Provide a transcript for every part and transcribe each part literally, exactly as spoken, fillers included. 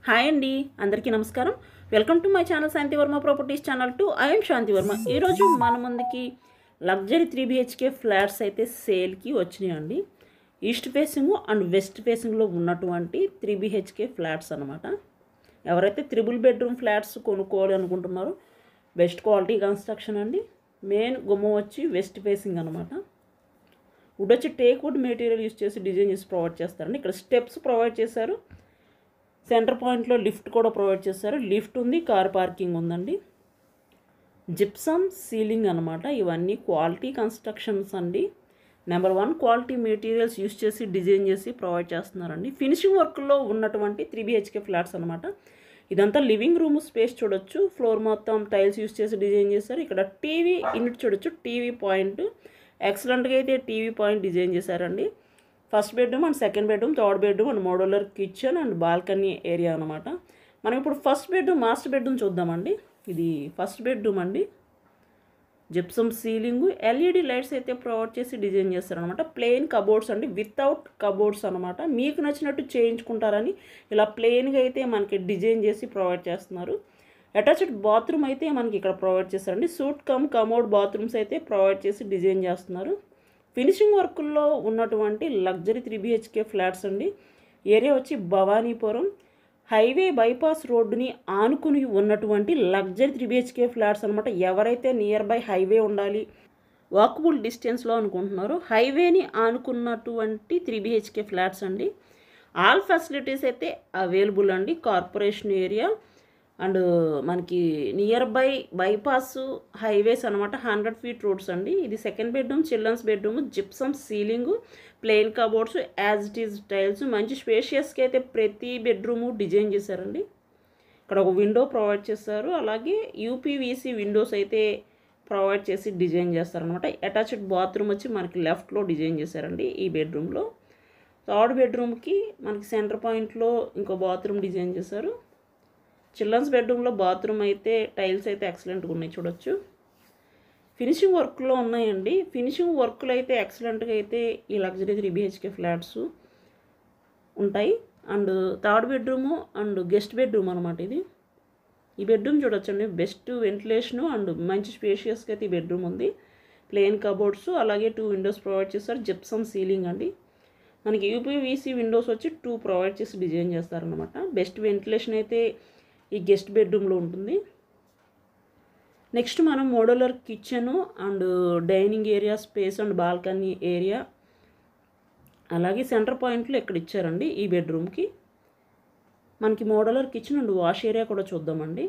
Hi అండి, అందరికీ నమస్కారం. Welcome to my channel Shanti Varma properties channel to I'm Shanti Varma. ఈరోజు మన ముందుకి లగ్జరీ త్రీ బిహెచ్కే ఫ్లాట్స్ అయితే సేల్కి వచ్చినాయండి. ఈస్ట్ ఫేసింగ్ అండ్ వెస్ట్ ఫేసింగ్లో ఉన్నటువంటి త్రీ బిహెచ్కే ఫ్లాట్స్ అనమాట. ఎవరైతే త్రిబుల్ బెడ్రూమ్ ఫ్లాట్స్ కొనుక్కోవాలి అనుకుంటున్నారో బెస్ట్ క్వాలిటీ కన్స్ట్రక్షన్ అండి. మెయిన్ గుమ్మం వచ్చి వెస్ట్ ఫేసింగ్ అనమాట. వుడ్ వచ్చి టేక్ వుడ్ మెటీరియల్ యూస్ చేసి డిజైన్ చేసి ప్రొవైడ్ చేస్తారండి. ఇక్కడ స్టెప్స్ ప్రొవైడ్ చేశారు. సెంటర్ పాయింట్లో లిఫ్ట్ కూడా ప్రొవైడ్ చేశారు. లిఫ్ట్ ఉంది, కార్ పార్కింగ్ ఉందండి. జిప్సమ్ సీలింగ్ అనమాట. ఇవన్నీ క్వాలిటీ కన్స్ట్రక్షన్స్ అండి. Number one quality materials use చేసి డిజైన్ చేసి ప్రొవైడ్ చేస్తున్నారండి. ఫినిషింగ్ వర్క్లో ఉన్నటువంటి త్రీ బిహెచ్కే ఫ్లాట్స్ అనమాట. ఇదంతా లివింగ్ రూమ్ స్పేస్ చూడొచ్చు. ఫ్లోర్ మొత్తం టైల్స్ యూస్ చేసి డిజైన్ చేశారు. ఇక్కడ టీవీ యూనిట్ చూడొచ్చు. టీవీ పాయింట్ ఎక్సలెంట్గా అయితే టీవీ పాయింట్ డిజైన్ చేశారండి. First bedroom and second bedroom, third bedroom and modular kitchen and balcony area అనమాట. మనం ఇప్పుడు ఫస్ట్ బెడ్రూమ్ మాస్టర్ బెడ్రూమ్ చూద్దామండి. ఇది ఫస్ట్ బెడ్రూమ్ అండి. జిప్సమ్ సీలింగ్, ఎల్ఈడి లైట్స్ అయితే ప్రొవైడ్ చేసి డిజైన్ చేస్తారనమాట. ప్లెయిన్ కబోర్డ్స్ అండి, వితౌట్ కబోర్డ్స్ అనమాట. మీకు నచ్చినట్టు చేయించుకుంటారని ఇలా ప్లెయిన్గా అయితే మనకి డిజైన్ చేసి ప్రొవైడ్ చేస్తున్నారు. అటాచ్డ్ బాత్రూమ్ అయితే మనకి ఇక్కడ ప్రొవైడ్ చేస్తారండి. సూట్ కమ్ కమోడ్ బాత్రూమ్స్ అయితే ప్రొవైడ్ చేసి డిజైన్ చేస్తున్నారు. ఫినిషింగ్ వర్కుల్లో ఉన్నటువంటి లగ్జరీ త్రీ బిహెచ్కే ఫ్లాట్స్ అండి. ఏరియా వచ్చి భవానీ పురం, హైవే బైపాస్ రోడ్డుని ఆనుకుని ఉన్నటువంటి లగ్జరీ త్రీ బిహెచ్కే ఫ్లాట్స్ అనమాట. ఎవరైతే నియర్ బై హైవే ఉండాలి, వాకబుల్ డిస్టెన్స్లో అనుకుంటున్నారో హైవేని ఆనుకున్నటువంటి త్రీ బిహెచ్కే ఫ్లాట్స్ అండి. ఆల్ ఫెసిలిటీస్ అయితే అవైలబుల్ అండి. కార్పొరేషన్ ఏరియా అండ్ మనకి నియర్ బై బైపాస్ హైవేస్ అనమాట. హండ్రెడ్ ఫీట్ రోడ్స్ అండి. ఇది second bedroom, children's bedroom, gypsum ceiling, plain cupboards, as it is tiles. మంచి స్పేషియస్కి అయితే ప్రతి బెడ్రూము డిజైన్ చేశారండి. ఇక్కడ ఒక విండో ప్రొవైడ్ చేశారు. అలాగే యూపీవీసీ విండోస్ అయితే ప్రొవైడ్ చేసి డిజైన్ చేస్తారనమాట. అటాచ్డ్ బాత్రూమ్ వచ్చి మనకి లెఫ్ట్లో డిజైన్ చేశారండి ఈ బెడ్రూమ్లో. థర్డ్ బెడ్రూమ్కి మనకి సెంటర్ పాయింట్లో ఇంకో బాత్రూమ్ డిజైన్ చేశారు. చిల్డ్రన్స్ బెడ్రూమ్లో బాత్రూమ్ అయితే టైల్స్ అయితే ఎక్సలెంట్గా ఉన్నాయి చూడొచ్చు. ఫినిషింగ్ వర్క్లో ఉన్నాయండి. ఫినిషింగ్ వర్క్లో అయితే ఎక్సలెంట్గా అయితే ఈ లగ్జరీ త్రీ బిహెచ్కే ఫ్లాట్స్ ఉంటాయి. And third bedroom and guest bedroom అనమాట. ఇది ఈ బెడ్రూమ్ చూడొచ్చండి. బెస్ట్ వెంటిలేషను అండ్ మంచి స్పేషియస్గా అయితే ఈ బెడ్రూమ్ ఉంది. ప్లెయిన్ కబోర్డ్స్, అలాగే టూ విండోస్ ప్రొవైడ్ చేస్తారు. జిప్సమ్ సీలింగ్ అండి. మనకి యూపీవీసీ విండోస్ వచ్చి టూ ప్రొవైడ్ చేసి డిజైన్ చేస్తారనమాట. బెస్ట్ వెంటిలేషన్ అయితే ఈ గెస్ట్ బెడ్రూమ్లో ఉంటుంది. నెక్స్ట్ మనం modular kitchen and dining area space and balcony area, అలాగే సెంటర్ పాయింట్లో ఇక్కడ ఇచ్చారండి ఈ బెడ్రూమ్కి. మనకి modular kitchen and wash area కూడా చూద్దామండి.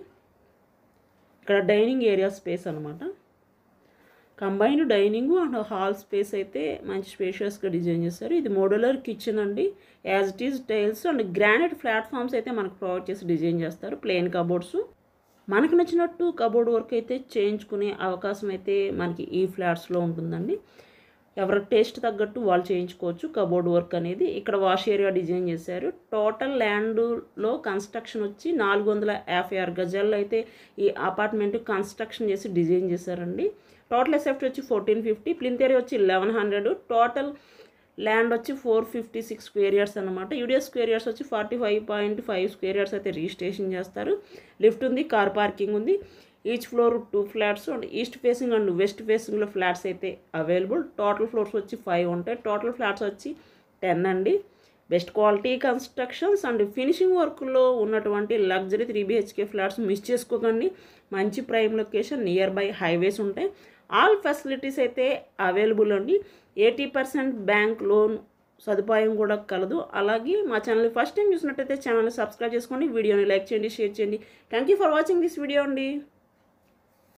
ఇక్కడ డైనింగ్ ఏరియా స్పేస్ అనమాట. Combined dining and hall space అయితే మంచి స్పేషియస్గా డిజైన్ చేస్తారు. ఇది మోడ్యులర్ కిచెన్ అండి. As it is tiles and granite platforms అయితే మనకు ప్రొవైడ్ చేసి డిజైన్ చేస్తారు. ప్లెయిన్ కబోర్డ్స్, మనకు నచ్చినట్టు కబోర్డ్ వర్క్ అయితే చేయించుకునే అవకాశం అయితే మనకి ఈ ఫ్లాట్స్లో ఉంటుందండి. ఎవరి టేస్ట్ తగ్గట్టు వాళ్ళు చేయించుకోవచ్చు కబోర్డ్ వర్క్ అనేది. ఇక్కడ వాష్ ఏరియా డిజైన్ చేశారు. టోటల్ ల్యాండ్లో కన్స్ట్రక్షన్ వచ్చి నాలుగు వందల యాభై ఆరు గజాల్లో అయితే ఈ అపార్ట్మెంట్ కన్స్ట్రక్షన్ చేసి డిజైన్ చేశారండి. టోటల్ ఎస్ఎఫ్టీ వచ్చి ఫోర్టీన్ ఫిఫ్టీ, ప్లింత్ ఏరియా వచ్చి లెవెన్ హండ్రెడ్, టోటల్ ల్యాండ్ వచ్చి four fifty six square yards అనమాట. యూడిఎస్ స్క్వేర్ యార్డ్స్ వచ్చి forty five point five square yards అయితే రిజిస్ట్రేషన్ చేస్తారు. లిఫ్ట్ ఉంది, కార్ పార్కింగ్ ఉంది. Each floor two flats and east facing and west ఫేసింగ్లో flats అయితే available. Total floors వచ్చి five ఉంటాయి. టోటల్ ఫ్లాట్స్ వచ్చి టెన్ అండి. Best quality constructions and finishing వర్క్లో ఉన్నటువంటి luxury three BHK flats miss చేసుకోకండి. మంచి prime location, near by highways ఉంటాయి. ఆల్ ఫెసిలిటీస్ అయితే అవైలబుల్ అండి. ఎయిటీ పర్సెంట్ బ్యాంక్ లోన్ సదుపాయం కూడా కలదు. అలాగే మా ఛానల్ని ఫస్ట్ టైం చూసినట్టయితే ఛానల్ని సబ్స్క్రైబ్ చేసుకోండి. వీడియోని లైక్ చేయండి, షేర్ చేయండి. Thank you for watching this video అండి.